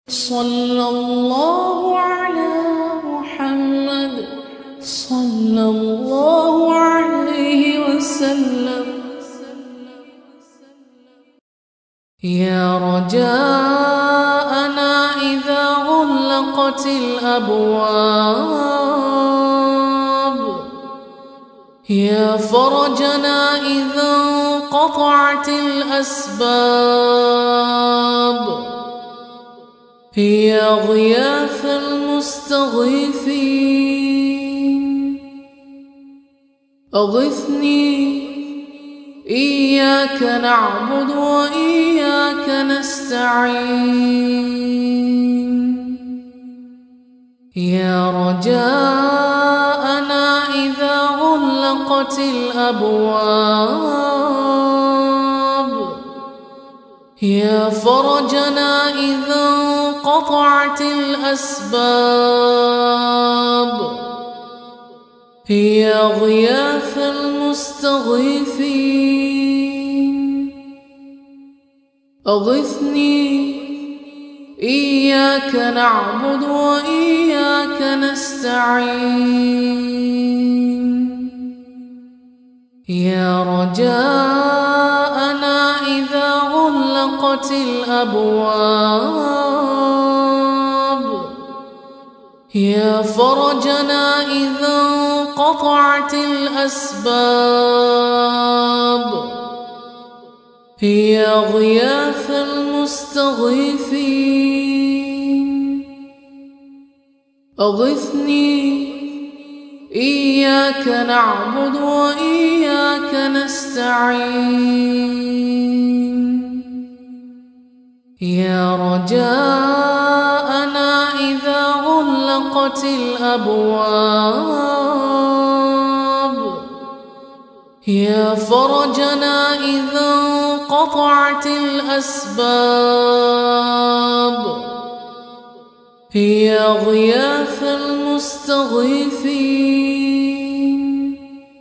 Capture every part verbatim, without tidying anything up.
صلى الله على محمد صلى الله عليه وسلم. يا رجاءنا إذا غلقت الأبواب، يا فرجنا إذا انقطعت الأسباب، يا غياث المستغيثين أغثني. إياك نعبد وإياك نستعين. يا رجاءنا إذا غلقت الأبواب، يا فرجنا إذا انقطعت الأسباب، يا غياث المستغيثين أغثني. إياك نعبد وإياك نستعين. يا رجاءنا إذا غلقت الأبواب، يا فرجنا إذا انقطعت الأسباب، يا غياث المستغيثين أغثني. إياك نعبد وإياك نستعين. يا رجاءنا إذا غلقت الأبواب، يا فرجنا إذا انقطعت الأسباب، يا غياث المستغيثين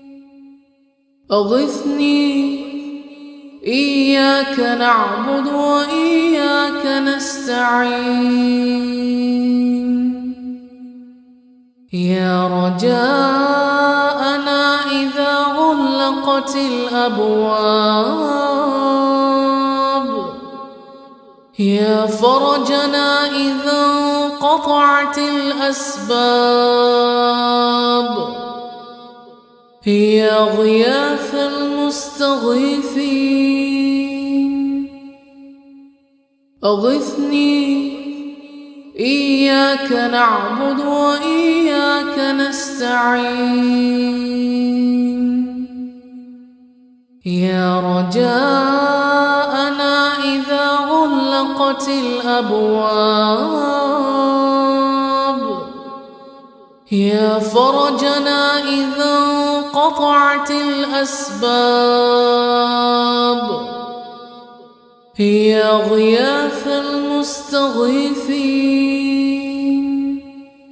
أغثني. إياك نعبد وإياك نستعين. يا رجاءنا إذا غلقت الأبواب، يا فرجنا إذا انقطعت الأسباب، يا غياث المستغيثين أغثني. إياك نعبد وإياك نستعين. يا رجاءنا إذا غلقت الأبواب، يا فرجنا إذا انقطعت الأسباب، يا غياث المستغيثين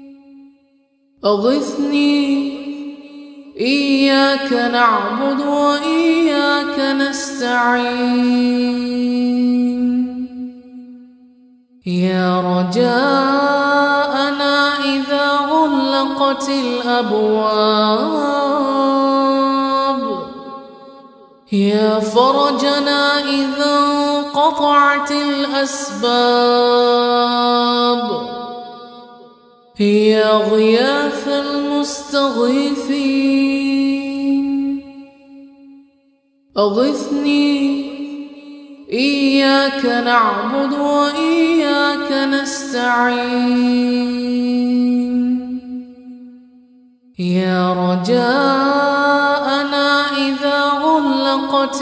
أغثني. إياك نعبد وإياك نستعين. يا رجاءنا إذا غلقت الأبواب، يا فرجنا إذا انقطعت الأسباب، يا غياث المستغيثين أغثني. إياك نعبد وإياك نستعين. يا رجاءنا إذا غلقت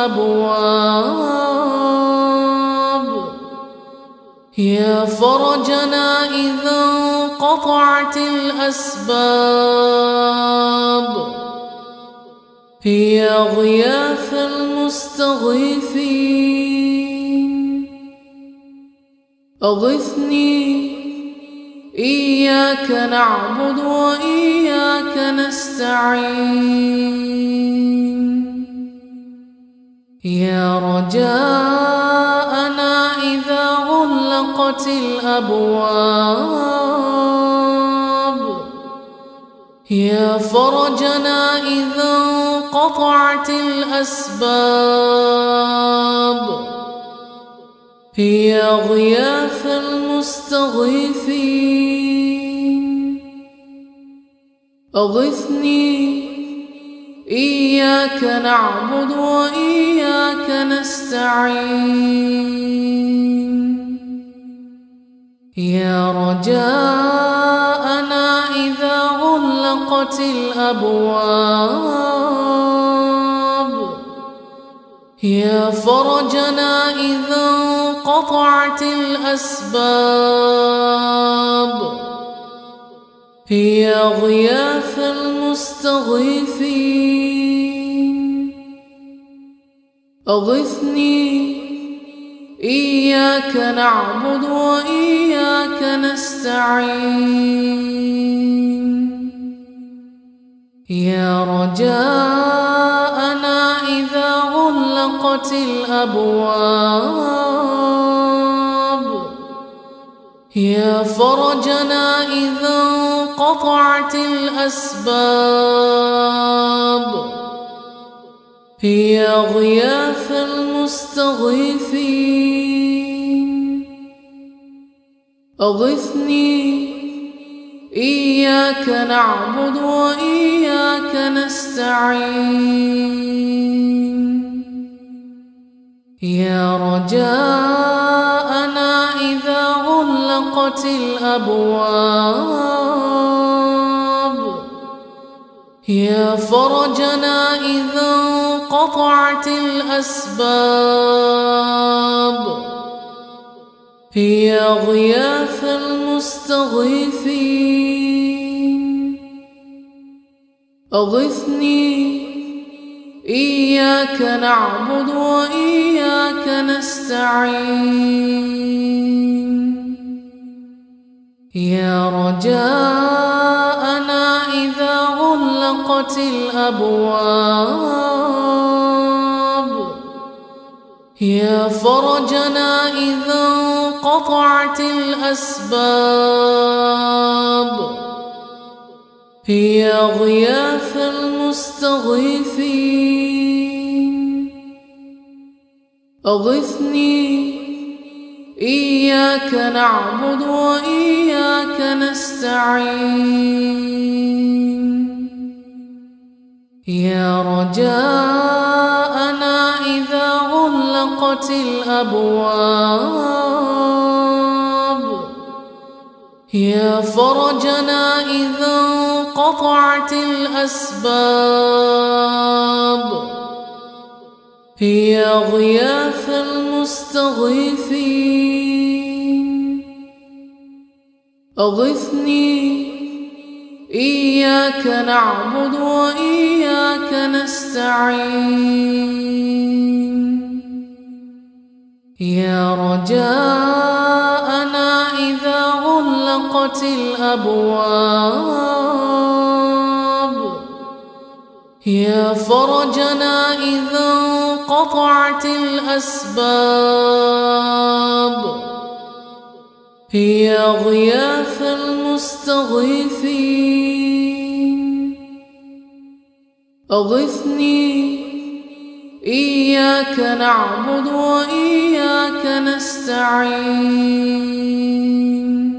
الأبواب، يا فرجنا إذا انقطعت الأسباب، يا غياث المستغيثين أغثني. إياك نعبد وإياك نستعين. يا رجاء رجاءنا إذا غلقت الأبواب يا فرجنا إذا انقطعت الأسباب يا غياث المستغيثين أغثني إياك نعبد وإياك نستعين يا رجاءنا إذا غلقت الأبواب يا فرجنا إذا انقطعت الأسباب يا غياث المستغيثين أغثني إياك نعبد وإياك نستعين يا رجاءنا إذا غلقت الأبواب يا فرجنا إذا انقطعت الأسباب يا غياث المستغيثين أغثني إياك نعبد وإياك نستعين يا رجاءنا إذا غلقت الأبواب يا فرجنا إذا انقطعت الأسباب يا غياث المستغيثين أغثني إياك نعبد وإياك نستعين يا رجاءنا إذا غلقت الأبواب يا فرجنا إذا انقطعت الأسباب يا غياث المستغيثين أغثني إياك نعبد وإياك نستعين يا رجاءنا إذا غلقت الأبواب يا فرجنا إذا انقطعت الأسباب يا غياث المستغيثين أغثني إياك نعبد وإياك نستعين يا رجاءنا إذا غلقت الأبواب يا فرجنا إذا انقطعت الأسباب يا غياث المستغيثين أغثني إياك نعبد وإياك نستعين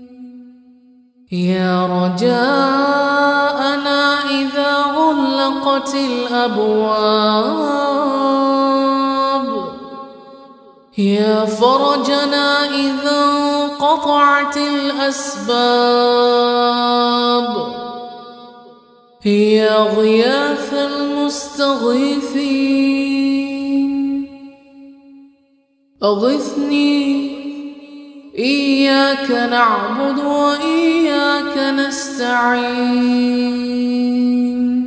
يا رجاءنا إذا غلقت الأبواب يا فرجنا إذا انقطعت الأسباب يا غياث المستغيثين أغثني إياك نعبد وإياك نستعين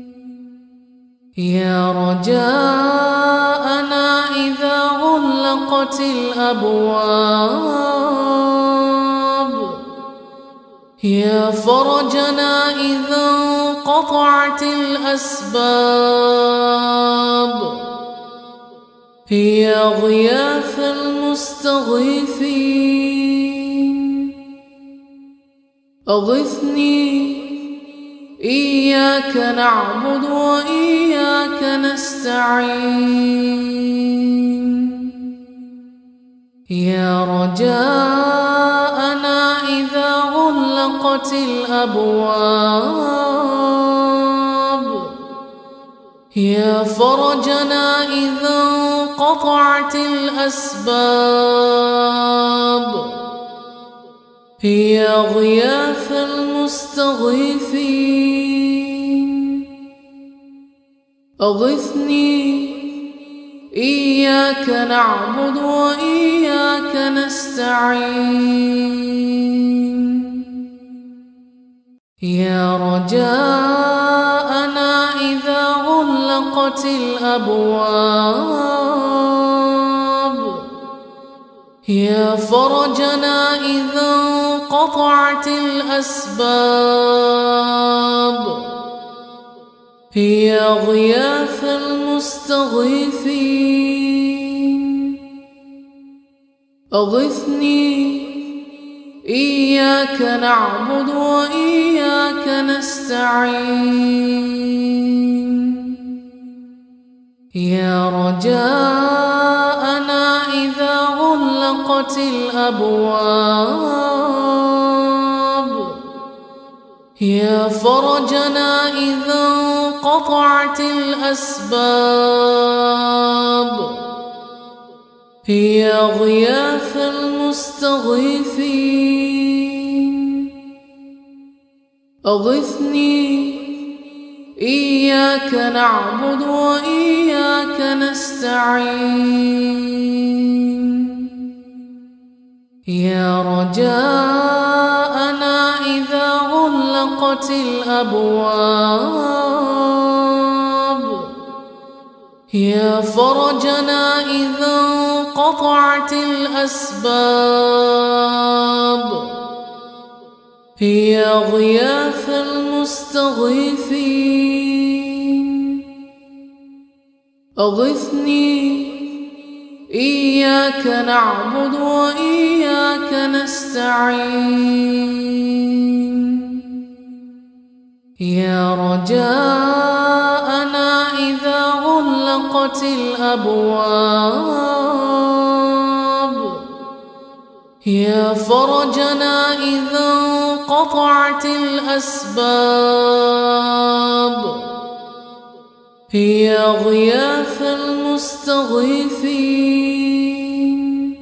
يا رجاءنا إذا غلقت الأبواب يا فرجنا إذا انقطعت الأسباب يا غياث المستغيثين أغثني إياك نعبد وإياك نستعين يا رجاءنا إذا غلقت الأبواب يا فرجنا إذا انقطعت الأسباب يا غياث المستغيثين أغثني إياك نعبد وإياك نستعين يا رجاءنا إذا غلقت الأبواب يا فرجنا إذا انقطعت الأسباب يا غياث المستغيثين أغثني إياك نعبد وإياك نستعين يا رجاءنا إذا غلقت الأبواب يا فرجنا إذا انقطعت الأسباب يا غياث المستغيثين أغثني إياك نعبد وإياك نستعين يا رجاءنا إذا غلقت الأبواب يا فرجنا إذا انقطعت الأسباب يا غياث المستغيثين أغثني إياك نعبد وإياك نستعين يا رجاءنا إذا غلقت الأبواب يا فرجنا إذا انقطعت الأسباب يا غياث المستغيثين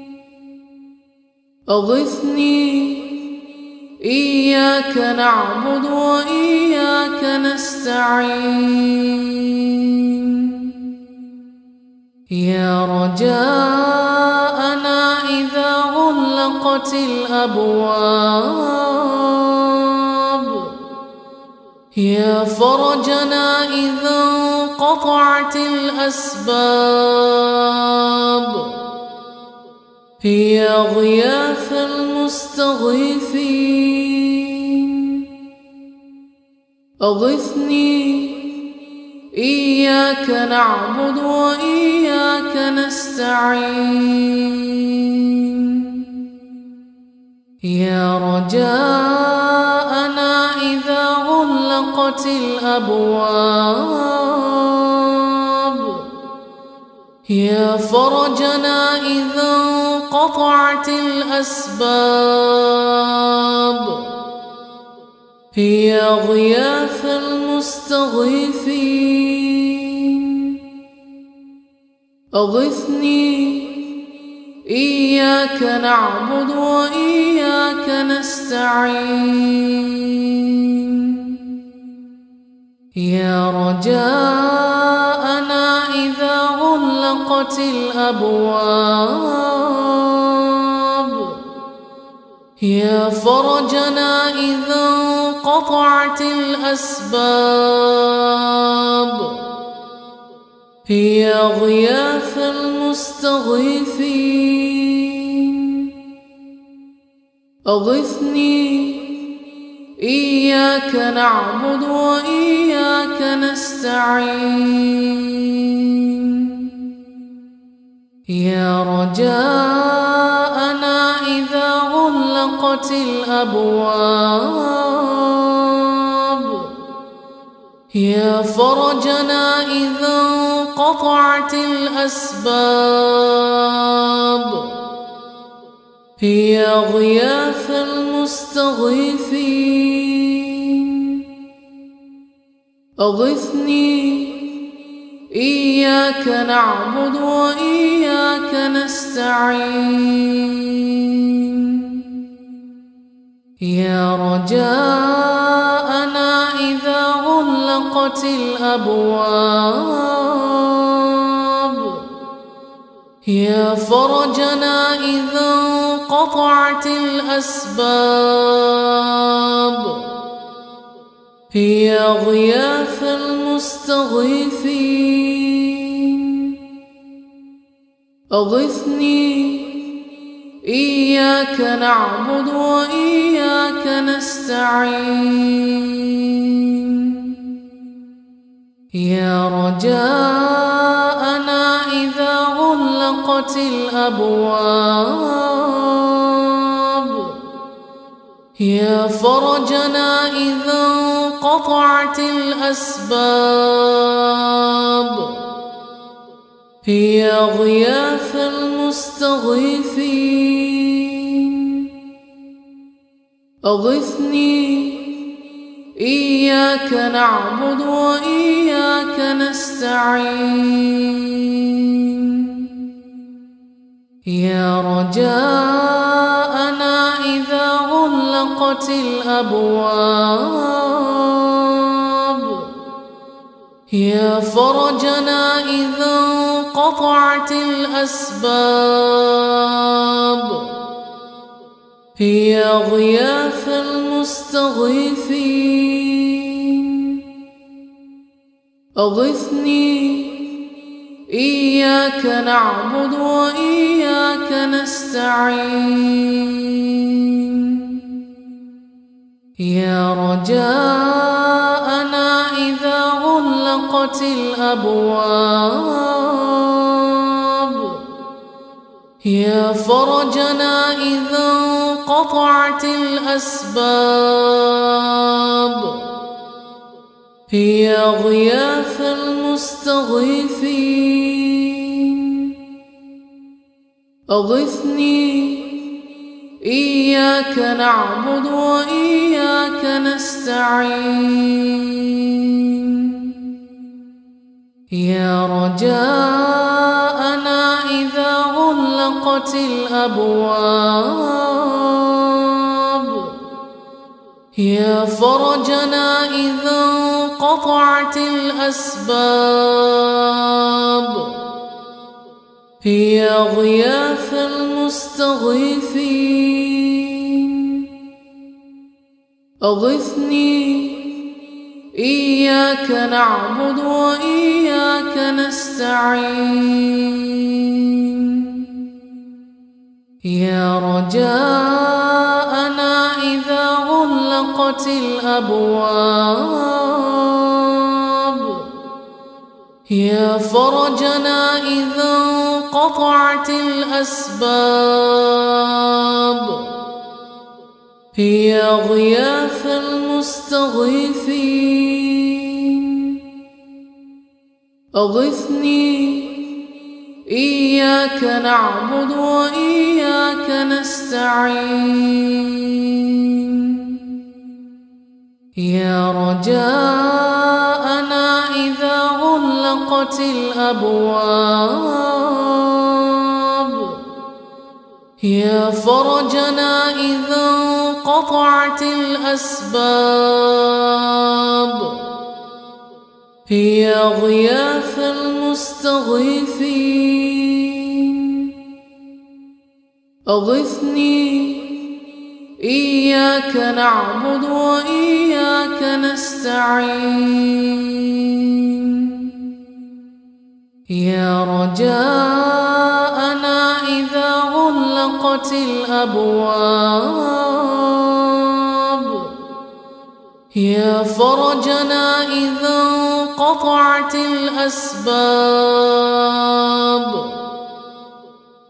أغثني إياك نعبد وإياك نستعين يا رجاءنا إذا غلقت الأبواب يا فرجنا إذا انقطعت الأسباب يا غياث المستغيثين أغثني إياك نعبد وإياك نستعين يا رجاءنا إذا غلقت الأبواب يا فرجنا إذا انقطعت الأسباب يا غياث المستغيثين أغثني إياك نعبد وإياك نستعين يا رجاءنا إذا غلقت الأبواب يا فرجنا إذا انقطعت الأسباب يا غياث المستغيثين أغثني إياك نعبد وإياك نستعين يا رجاءنا إذا غلقت الأبواب، يا فرجنا إذا انقطعت الأسباب، يا غياث المستغيثين أغثني. إياك نعبد وإياك نستعين، يا رجاءنا إذا غلقت الأبواب، يا فرجنا إذا انقطعت الأسباب، يا غياث المستغيثين أغثني. إياك نعبد وإياك نستعين، يا رجاءنا إذا غلقت الأبواب، يا فرجنا إذا انقطعت الأسباب، يا غياث المستغيثين أغثني. إياك نعبد وإياك نستعين، يا رجاءنا إذا غلقت الأبواب، يا فرجنا إذا انقطعت الأسباب، يا غياث المستغيثين أغثني. إياك نعبد وإياك نستعين، يا رجاءنا إذا غلقت الأبواب، يا فرجنا إذا انقطعت الأسباب، يا غياث المستغيثين أغثني. إياك نعبد وإياك نستعين، يا رجاءنا إذا غلقت الأبواب، يا فرجنا إذا انقطعت الأسباب، يا غياث المستغيثين أغثني. إياك نعبد وإياك نستعين، يا رجاءنا إذا غلقت الأبواب، يا فرجنا إذا انقطعت الأسباب، يا غياث المستغيثين أغثني. إياك نعبد وإياك نستعين، يا رجاءنا إذا غلقت الأبواب، يا فرجنا إذا انقطعت الأسباب، يا غياث المستغيثين أغثني. إياك نعبد وإياك نستعين، يا رجاءنا إذا غلقت الأبواب، يا فرجنا إذا انقطعت الأسباب،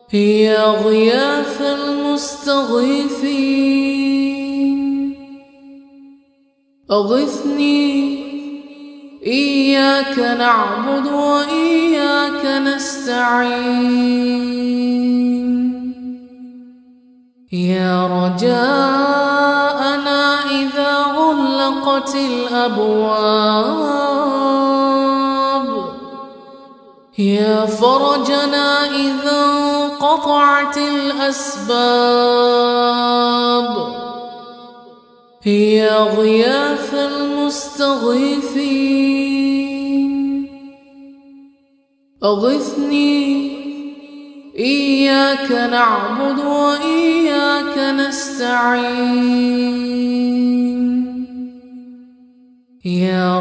يا غياث المستغيثين أغثني إياك نعبد وإياك نستعين يا رجاءنا إذا غلقت الأبواب يا فرجنا إذا انقطعت الأسباب يا غياث المستغيثين أغثني إياك نعبد وإياك نستعين يا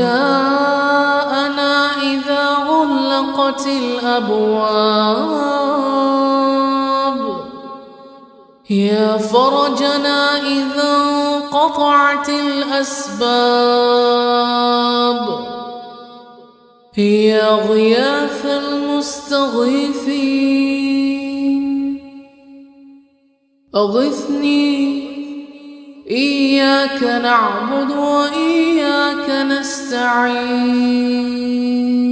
رجاءنا إذا غلقت الأبواب يا فرجنا إذا انقطعت الأسباب يا غياث المستغيثين أغثني إياك نعبد وإياك نستعين